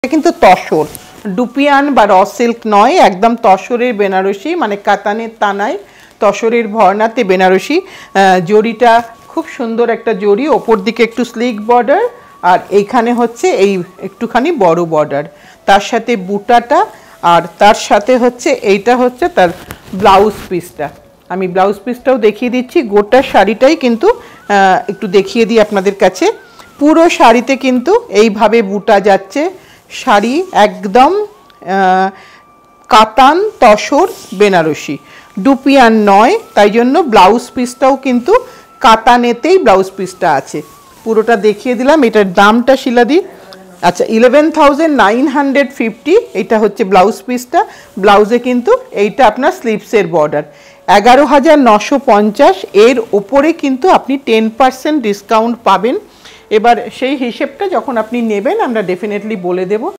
কিন্তু তসর ডুপিয়ান বা raw silk নয়, একদম তসরের বেনারসি, মানে কাতানের তানায় তসরের ভরনাতে বেনারসি। জরিটা খুব সুন্দর একটা জরি, ওপর দিকে একটু স্লিক বর্ডার, আর এইখানে হচ্ছে এই একটুখানি বড় বর্ডার, তার সাথে বুটাটা, আর তার সাথে হচ্ছে এইটা হচ্ছে তার ব্লাউজ পিসটা। আমি ব্লাউজ পিসটাও দেখিয়ে দিচ্ছি। গোটা শাড়িটাই কিন্তু একটু দেখিয়ে দিই আপনাদের কাছে। পুরো শাড়িতে কিন্তু এইভাবে বুটা যাচ্ছে। শাড়ি একদম কাতান তসর বেনারসি, ডুপিয়ান নয়, তাই জন্য ব্লাউজ পিসটাও কিন্তু কাতানেতেই ব্লাউজ পিসটা আছে। পুরোটা দেখিয়ে দিলাম। এটার দামটা শিলাদি, আচ্ছা 11,950, এটা হচ্ছে ব্লাউজ পিসটা। ব্লাউজে কিন্তু এইটা আপনার স্লিভসের বর্ডার। 11,950, এর ওপরে কিন্তু আপনি 10% ডিসকাউন্ট পাবেন। এবার সেই হিসেবটা যখন আপনি নেবেন আমরা ডেফিনেটলি বলে দেব।